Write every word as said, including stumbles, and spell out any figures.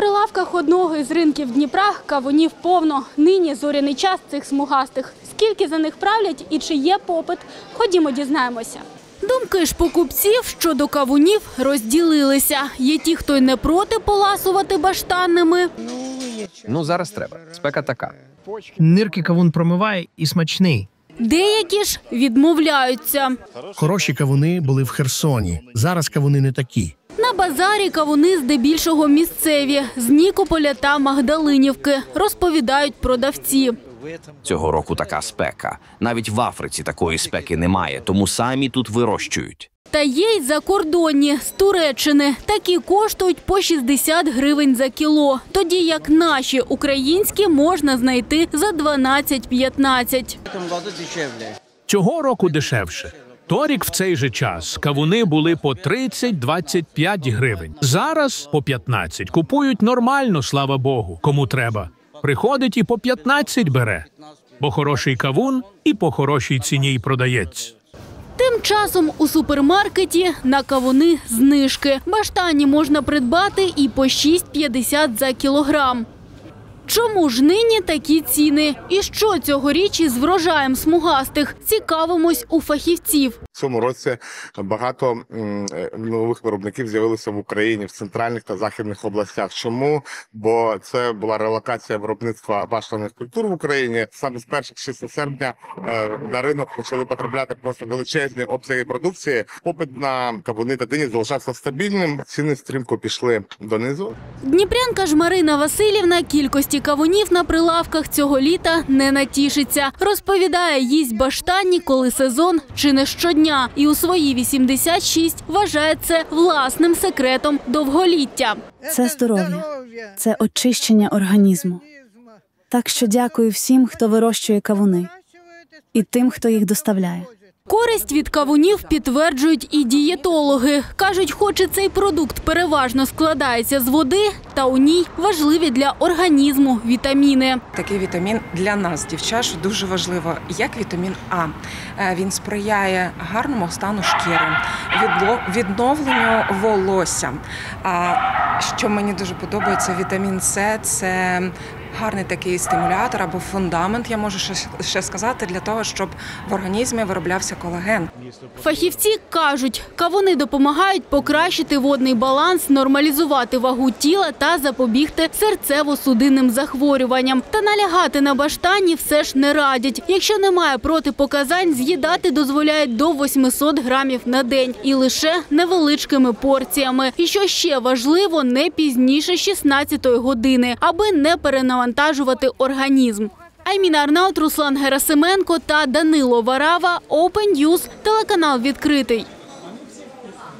прилавках одного із ринків Дніпра кавунів повно. Нині зоряний час цих смугастих. Скільки за них правлять і чи є попит? Ходімо дізнаємося. Думки ж покупців щодо кавунів розділилися. Є ті, хто й не проти поласувати баштанними. Ну, зараз треба. Спека така. Нирки кавун промиває і смачний. Деякі ж відмовляються. Хороші кавуни були в Херсоні. Зараз кавуни не такі. На базарі кавуни здебільшого місцеві, з Нікополя та Магдалинівки, розповідають продавці. Цього року така спека. Навіть в Африці такої спеки немає, тому самі тут вирощують. Та є й закордонні, з Туреччини. Такі коштують по шістдесят гривень за кіло. Тоді як наші, українські, можна знайти за дванадцять-п'ятнадцять. Цього року дешевше. Торік в цей же час кавуни були по тридцять - двадцять п'ять гривень. Зараз по п'ятнадцять. Купують нормально, слава Богу, кому треба. Приходить і по п'ятнадцять бере. Бо хороший кавун і по хорошій ціні й продається. Тим часом у супермаркеті на кавуни знижки. Баштані можна придбати і по шість п'ятдесят за кілограм. Чому ж нині такі ціни? І що цьогоріч із врожаєм смугастих? Цікавимось у фахівців. В цьому році багато нових виробників з'явилося в Україні, в центральних та західних областях. Чому? Бо це була релокація виробництва баштаних культур в Україні. Саме з перших чисел серпня на ринок почали потрапляти просто величезні обсяги продукції. Попит на кавуни та дині залишався стабільним, ціни стрімко пішли донизу. Дніпрянка ж Марина Василівна кількості кавунів на прилавках цього літа не натішиться. Розповідає, їсть баштанні, коли сезон, чи не щодня. І у свої вісімдесят шість вважає це власним секретом довголіття. Це здоров'я, це очищення організму. Так що дякую всім, хто вирощує кавуни, і тим, хто їх доставляє. Користь від кавунів підтверджують і дієтологи. Кажуть, хоч і цей продукт переважно складається з води, та у ній важливі для організму вітаміни. Такий вітамін для нас, дівчат, дуже важливо, як вітамін А. Він сприяє гарному стану шкіри, відновленню волосся. А що мені дуже подобається, вітамін С – це гарний такий стимулятор або фундамент, я можу ще сказати, для того, щоб в організмі вироблявся колаген. Фахівці кажуть, кавуни допомагають покращити водний баланс, нормалізувати вагу тіла та запобігти серцево-судинним захворюванням. Та налягати на баштані все ж не радять. Якщо немає протипоказань, з'їдати дозволяють до восьмисот грамів на день і лише невеличкими порціями. І що ще важливо, не пізніше шістнадцятої години, аби не перенавантажувати організм. Айміна Арнаут, Руслан Герасименко та Данило Варава, Open News, телеканал «Відкритий».